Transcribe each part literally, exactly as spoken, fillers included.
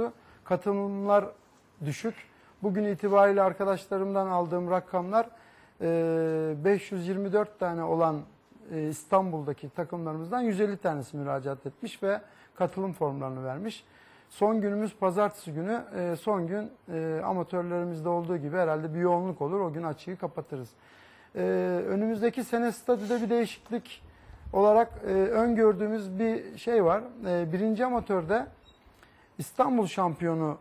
Katılımlar düşük. Bugün itibariyle arkadaşlarımdan aldığım rakamlar beş yüz yirmi dört tane olan İstanbul'daki takımlarımızdan yüz elli tanesi müracaat etmiş ve katılım formlarını vermiş. Son günümüz pazartesi günü. Son gün amatörlerimizde olduğu gibi herhalde bir yoğunluk olur. O gün açığı kapatırız. Önümüzdeki sene statüde bir değişiklik olarak öngördüğümüz bir şey var. Birinci amatörde İstanbul şampiyonu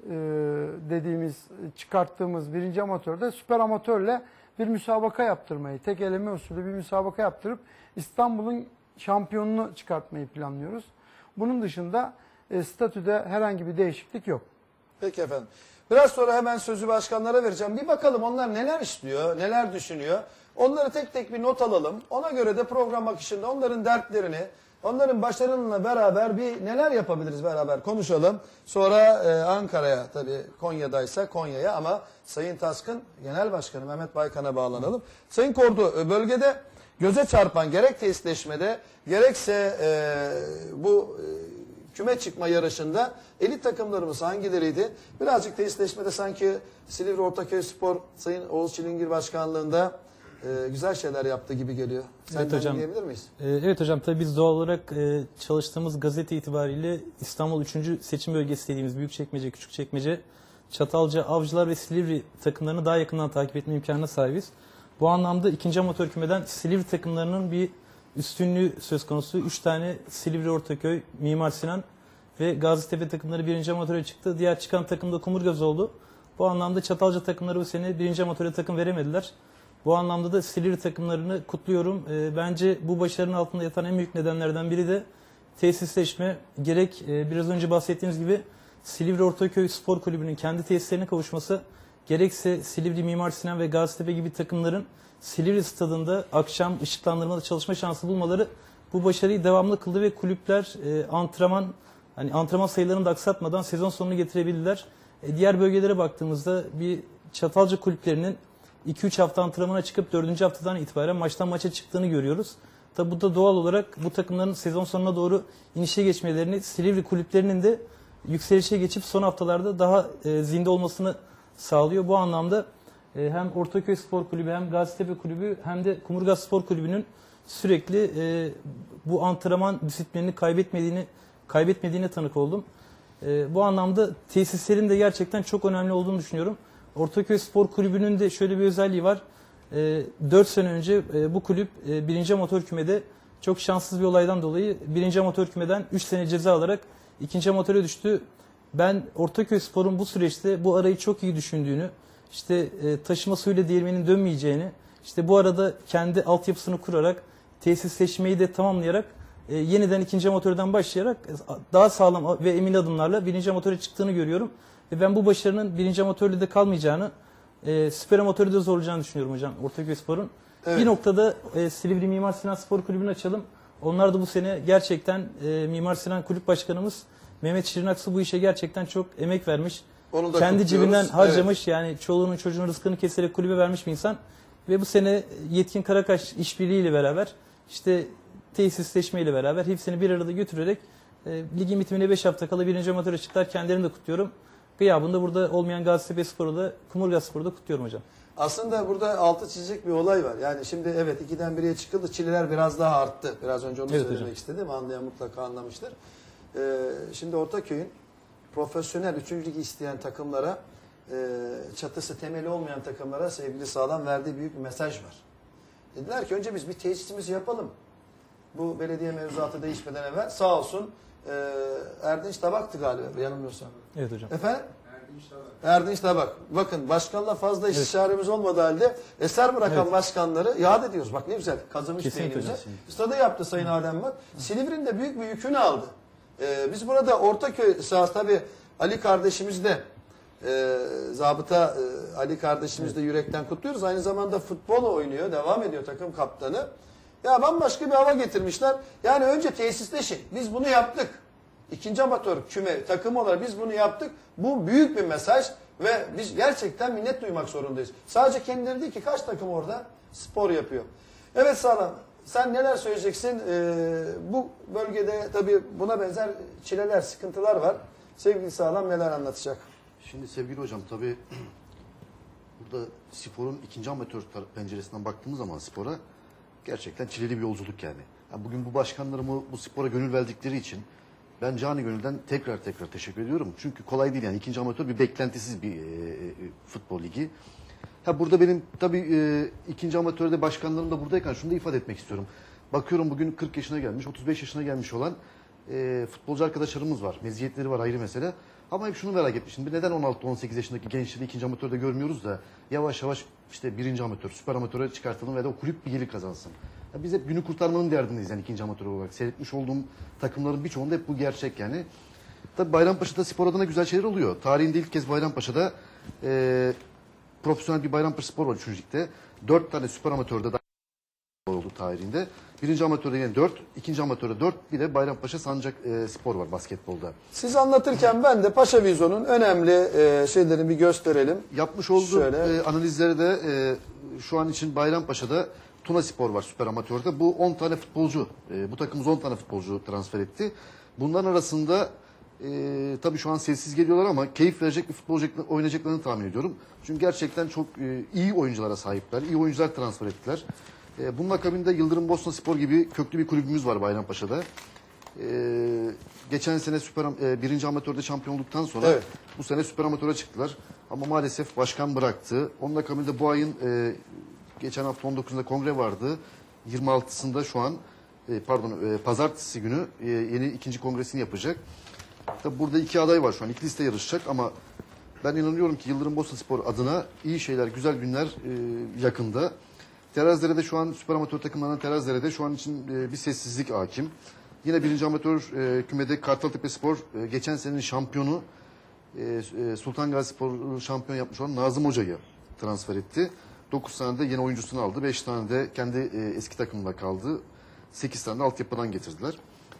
dediğimiz, çıkarttığımız birinci amatörde süper amatörle bir müsabaka yaptırmayı, tek eleme usulü bir müsabaka yaptırıp İstanbul'un şampiyonunu çıkartmayı planlıyoruz. Bunun dışında e, statüde herhangi bir değişiklik yok. Peki efendim. Biraz sonra hemen sözü başkanlara vereceğim. Bir bakalım onlar neler istiyor, neler düşünüyor. Onları tek tek bir not alalım. Ona göre de program akışında onların dertlerini, onların başarılarıyla beraber bir neler yapabiliriz beraber konuşalım. Sonra e, Ankara'ya, tabii Konya'daysa Konya'ya, ama Sayın Task'ın Genel Başkanı Mehmet Baykan'a bağlanalım. Sayın Kordu, bölgede göze çarpan gerek tesisleşmede gerekse e, bu e, küme çıkma yarışında elit takımlarımız hangileriydi? Birazcık tesisleşmede sanki Silivri Ortaköy Spor Sayın Oğuz Çilingir Başkanlığında e, güzel şeyler yaptığı gibi geliyor. Sen evet hocam. diyebilir miyiz? E, evet hocam, tabii biz doğal olarak e, çalıştığımız gazete itibariyle İstanbul üçüncü seçim bölgesi dediğimiz Büyükçekmece, Küçükçekmece, Çatalca, Avcılar ve Silivri takımlarını daha yakından takip etme imkanına sahibiz. Bu anlamda ikinci amatör kümeden Silivri takımlarının bir üstünlüğü söz konusu. Üç tane Silivri Ortaköy, Mimar Sinan ve Gazitepe takımları birinci amatöre çıktı. Diğer çıkan takım da Kumurgaz oldu. Bu anlamda Çatalca takımları bu sene birinci amatöre takım veremediler. Bu anlamda da Silivri takımlarını kutluyorum. E, bence bu başarının altında yatan en büyük nedenlerden biri de tesisleşme. Gerek e, biraz önce bahsettiğimiz gibi Silivri Ortaköy Spor Kulübü'nün kendi tesislerine kavuşması, gerekse Silivri Mimar Sinan ve Gazitepe gibi takımların Silivri stadında akşam ışıklandırmada çalışma şansı bulmaları bu başarıyı devamlı kıldı ve kulüpler e, antrenman hani antrenman sayılarını da aksatmadan sezon sonunu getirebildiler. E, diğer bölgelere baktığımızda bir Çatalca kulüplerinin iki üç hafta antrenmana çıkıp dördüncü haftadan itibaren maçtan maça çıktığını görüyoruz. Tabi bu da doğal olarak bu takımların sezon sonuna doğru inişe geçmelerini, Silivri kulüplerinin de yükselişe geçip son haftalarda daha e, zinde olmasını sağlıyor. Bu anlamda e, hem Ortaköy Spor Kulübü hem Gazitepe Kulübü hem de Kumurgaz Spor Kulübü'nün sürekli e, bu antrenman disiplinini kaybetmediğini kaybetmediğine tanık oldum. E, bu anlamda tesislerin de gerçekten çok önemli olduğunu düşünüyorum. Ortaköy Spor Kulübü'nün de şöyle bir özelliği var. E, dört sene önce e, bu kulüp e, birinci amatör kümede çok şanssız bir olaydan dolayı birinci amatör kümeden üç sene ceza alarak ikinci amatöre düştü. Ben Ortaköy Spor'un bu süreçte bu arayı çok iyi düşündüğünü, işte e, taşıma suyuyla değirmenin dönmeyeceğini, işte bu arada kendi altyapısını kurarak, tesisleşmeyi de tamamlayarak, e, yeniden ikinci amatörden başlayarak daha sağlam ve emin adımlarla birinci amatöre çıktığını görüyorum. Ve ben bu başarının birinci amatörde de kalmayacağını, e, süper amatörde de zorlayacağını düşünüyorum hocam Ortaköy Spor'un. Evet. Bir noktada e, Silivri Mimar Sinan Spor Kulübü'nü açalım. Onlar da bu sene gerçekten e, Mimar Sinan Kulüp Başkanımız Mehmet Şirinaksu bu işe gerçekten çok emek vermiş. Onu da kendi cebinden harcamış, evet. Yani çoluğunun çocuğunun rızkını keserek kulübe vermiş bir insan. Ve bu sene Yetkin Karakaş işbirliğiyle beraber, işte tesisleşmeyle beraber hepsini bir arada götürerek e, ligin bitimine beş hafta kala birinci amatöre çıktılar. Kendilerini de kutluyorum. Gıyabında burada olmayan Gazitepe Spor'u da Kumurgaz Spor'u da kutluyorum hocam. Aslında burada altı çizecek bir olay var. Yani şimdi evet ikiden biriye çıkıldı. Çileler biraz daha arttı. Biraz önce onu evet, söylemek hocam. istedim. Anlayan mutlaka anlamıştır. Ee, şimdi Ortaköy'ün profesyonel üçüncü ligi isteyen takımlara, e, çatısı temeli olmayan takımlara sevgili Sağlam verdiği büyük bir mesaj var. Dediler ki önce biz bir tesisimizi yapalım. Bu belediye mevzuatı değişmeden evvel sağ olsun e, Erdinç Tabak'tı galiba yanılmıyorsam. Evet hocam. Efendim? Erdinç Tabak. Erdinç Tabak. Bakın başkanla fazla evet. istişaremiz olmadığı halde eser bırakan evet. başkanları yad ediyoruz. Bak ne güzel kazımış beynimize. Stadı yaptı Sayın Adem Bak. Silivri'nin de büyük bir yükünü aldı. Ee, biz burada Ortaköy sahası tabii Ali kardeşimiz de e, zabıta e, Ali kardeşimiz de yürekten kutluyoruz. Aynı zamanda futbol oynuyor. Devam ediyor takım kaptanı. Ya bambaşka bir hava getirmişler. Yani önce tesisleşin. Biz bunu yaptık. İkinci amatör küme takım olarak biz bunu yaptık. Bu büyük bir mesaj ve biz gerçekten minnet duymak zorundayız. Sadece kendileri değil ki kaç takım orada spor yapıyor. Evet Sağlam. Sen neler söyleyeceksin? Ee, bu bölgede tabii buna benzer çileler, sıkıntılar var. Sevgili Sağlam neler anlatacak? Şimdi sevgili hocam tabii burada sporun ikinci amatör tar- penceresinden baktığımız zaman spora gerçekten çileli bir yolculuk yani. Yani bugün bu başkanlarımı bu spora gönül verdikleri için ben cani gönülden tekrar tekrar teşekkür ediyorum. Çünkü kolay değil yani ikinci amatör bir beklentisiz bir e, e, futbol ligi. Ha burada benim tabii e, ikinci amatörde başkanlarım da buradayken şunu da ifade etmek istiyorum. Bakıyorum bugün kırk yaşına gelmiş, otuz beş yaşına gelmiş olan e, futbolcu arkadaşlarımız var. Meziyetleri var ayrı mesele. Ama hep şunu merak etmişim. Neden on altı on sekiz yaşındaki gençleri ikinci amatörde görmüyoruz da yavaş yavaş işte birinci amatör, süper amatöre çıkartalım ve de o kulüp bir gelir kazansın. Ya biz hep günü kurtarmanın derdindeyiz yani ikinci amatör olarak. Seyretmiş olduğum takımların birçoğunda hep bu gerçek yani. Tabii Bayrampaşa'da spor adına güzel şeyler oluyor. Tarihinde ilk kez Bayrampaşa'da e, profesyonel bir Bayrampaşa spor var üçüncü ligde. Dört tane süper amatörde da oldu tarihinde. Birinci amatörde yine dört, ikinci amatörde dört, bir de Bayrampaşa Sancak e, spor var basketbolda. Siz anlatırken ben de Paşa Vizyon'un önemli e, şeylerini bir gösterelim. Yapmış olduğum Şöyle. e, analizleri de e, şu an için Bayrampaşa'da Tuna Spor var süper amatörde. Bu on tane futbolcu, e, bu takımımız on tane futbolcu transfer etti. Bunların arasında e, tabii şu an sessiz geliyorlar ama keyif verecek bir futbolcu oynayacaklarını tahmin ediyorum. Çünkü gerçekten çok e, iyi oyunculara sahipler, iyi oyuncular transfer ettiler. E, bunun akabinde Yıldırım Bosnaspor gibi köklü bir kulübümüz var Bayrampaşa'da. E, geçen sene süper e, birinci amatörde şampiyonluktan sonra Evet. bu sene süper amatöre çıktılar. Ama maalesef başkan bıraktı. Onun akabinde bu ayın e, geçen hafta on dokuzunda kongre vardı. yirmi altısında şu an e, pardon e, pazartesi günü e, yeni ikinci kongresini yapacak. Tabii burada iki aday var şu an. İki liste yarışacak ama ben inanıyorum ki Yıldırım Bosnaspor adına iyi şeyler, güzel günler e, yakında. Terazdere'de şu an süper amatör takımlarından Terazdere'de şu an için e, bir sessizlik hakim. Yine birinci amatör e, kümede Kartaltepe Spor e, geçen senenin şampiyonu e, e, Sultan Gazi Spor şampiyon yapmış olan Nazım Hoca'yı transfer etti. dokuz tane de yeni oyuncusunu aldı. beş tane de kendi e, eski takımında kaldı. sekiz tane de altyapıdan getirdiler.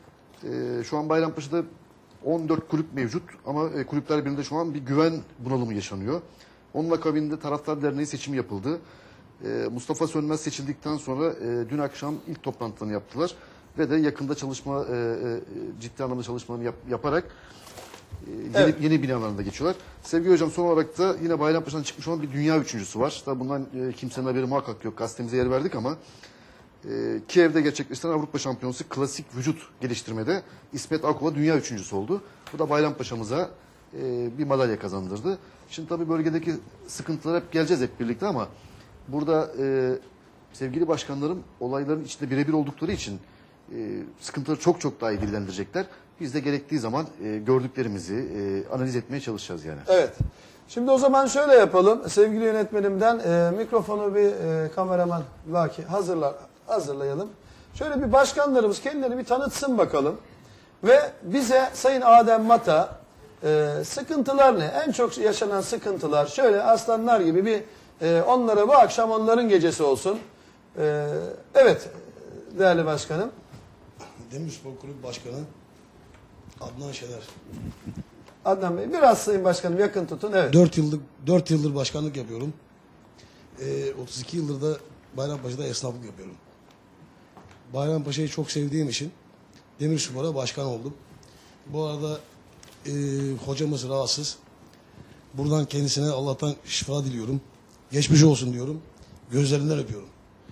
E, şu an Bayrampaşa'da on dört kulüp mevcut ama e, kulüpler birinde şu an bir güven bunalımı yaşanıyor. Onun akabinde Taraftar Derneği seçimi yapıldı. E, Mustafa Sönmez seçildikten sonra e, dün akşam ilk toplantılarını yaptılar. Ve de yakında çalışma, e, e, ciddi anlamda çalışmalarını yap, yaparak e, yeni, Evet. yeni binalarında geçiyorlar. Sevgili hocam son olarak da yine Bayrampaşa'dan çıkmış olan bir dünya üçüncüsü var. Tabii bundan e, kimsenin haberi muhakkak yok. Gazetemize yer verdik ama e, Kiev'de gerçekleştiren Avrupa Şampiyonası klasik vücut geliştirmede İsmet Akova dünya üçüncüsü oldu. Bu da Bayrampaşa'mıza e, bir madalya kazandırdı. Şimdi tabii bölgedeki sıkıntılara hep geleceğiz hep birlikte ama burada e, sevgili başkanlarım olayların içinde birebir oldukları için e, sıkıntıları çok çok daha iyi dillendirecekler. Biz de gerektiği zaman e, gördüklerimizi e, analiz etmeye çalışacağız yani. Evet. Şimdi o zaman şöyle yapalım. Sevgili yönetmenimden e, mikrofonu bir e, kameraman Vaki hazırla, hazırlayalım. Şöyle bir başkanlarımız kendilerini bir tanıtsın bakalım. Ve bize Sayın Adem Mata e, sıkıntılar ne? En çok yaşanan sıkıntılar şöyle aslanlar gibi bir e, onlara bu akşam onların gecesi olsun. E, evet değerli başkanım. Demirspor Kulübü Başkanı Adnan Şener. Adnan Bey biraz Sayın Başkanım yakın tutun. Evet. dört yıllık dört yıldır başkanlık yapıyorum. Ee, otuz iki yıldır da Bayrampaşa'da esnaflık yapıyorum. Bayrampaşa'yı çok sevdiğim için Demirspor'a başkan oldum. Bu arada e, hocamız rahatsız. Buradan kendisine Allah'tan şifa diliyorum. Geçmiş olsun diyorum. Gözlerinden öpüyorum.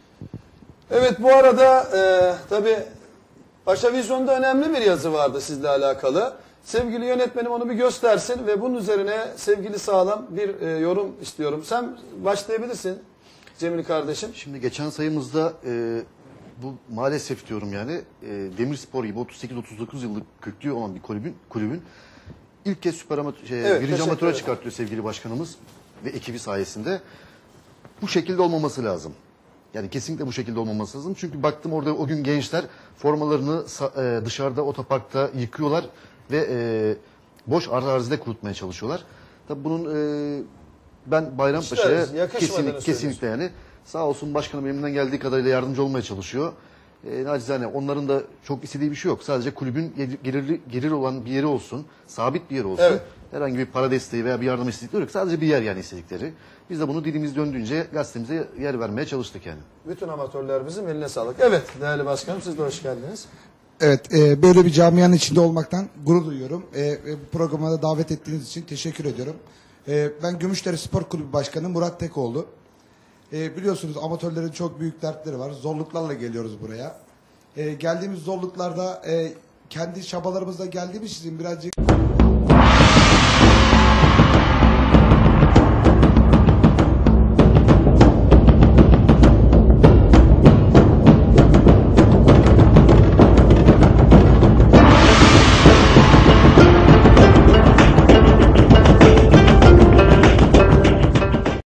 Evet bu arada e, tabii Paşa Vizyon'da önemli bir yazı vardı sizle alakalı. Sevgili yönetmenim onu bir göstersin ve bunun üzerine sevgili Sağlam bir e, yorum istiyorum. Sen başlayabilirsin Cemil kardeşim. Şimdi geçen sayımızda e, bu maalesef diyorum yani e, Demirspor gibi otuz sekiz otuz dokuz yıllık köklü olan bir kulübün kulübün ilk kez süper amatör, şey, Evet, birinci teşekkür amatöre ederim. çıkartıyor sevgili başkanımız ve ekibi sayesinde. Bu şekilde olmaması lazım. Yani kesinlikle bu şekilde olmaması lazım. Çünkü baktım orada o gün gençler formalarını sa- e, dışarıda otoparkta yıkıyorlar ve e, boş arazide kurutmaya çalışıyorlar. Tabii bunun e, ben Bayrampaşa'ya İşte yakışmadığını kesinlikle, kesinlikle yani sağ olsun başkanım elimden geldiği kadarıyla yardımcı olmaya çalışıyor. E, nacizane onların da çok istediği bir şey yok. Sadece kulübün gelirli, gelir olan bir yeri olsun, sabit bir yer olsun. Evet. Herhangi bir para desteği veya bir yardım istedikleri yok. Sadece bir yer yani istedikleri. Biz de bunu dilimiz döndüğünce gazetemize yer vermeye çalıştık yani. Bütün amatörler bizim eline sağlık. Evet değerli başkanım siz de hoş geldiniz. Evet, e, böyle bir camianın içinde olmaktan gurur duyuyorum. E, e, bu programa da davet ettiğiniz için teşekkür ediyorum. E, ben Gümüşdere Spor Kulübü Başkanı Murat Tekoğlu. E, biliyorsunuz amatörlerin çok büyük dertleri var. Zorluklarla geliyoruz buraya. E, geldiğimiz zorluklarda e, kendi çabalarımızla geldiğimiz için birazcık...